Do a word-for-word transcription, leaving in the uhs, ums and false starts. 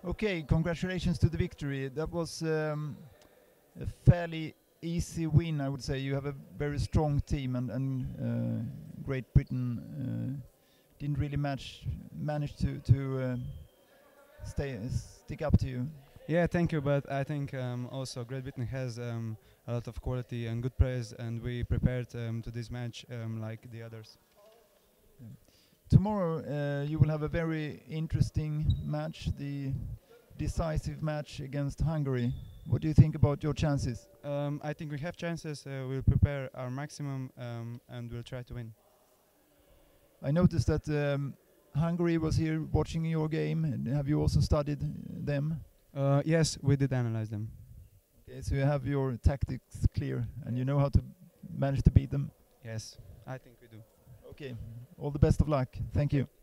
Okay, congratulations to the victory. That was um, a fairly easy win, I would say. You have a very strong team, and, and uh, Great Britain uh, didn't really match, manage to to uh, stay stick up to you. Yeah, thank you. But I think um, also Great Britain has um, a lot of quality and good players, and we prepared um, to this match um, like the others. Yeah. Tomorrow uh, you will have a very interesting match, the decisive match against Hungary. What do you think about your chances? Um, I think we have chances. Uh, we'll prepare our maximum um, and we'll try to win. I noticed that um, Hungary was here watching your game. And have you also studied uh, them? Uh, yes, we did analyze them. Okay, so you have your tactics clear and you know how to manage to beat them? Yes, I think we do. Okay, all the best of luck. Thank you.